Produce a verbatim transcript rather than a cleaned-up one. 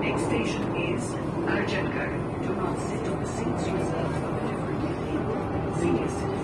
Next station is Arjangarh. Do not sit on the seats reserved for the differently able senior citizens.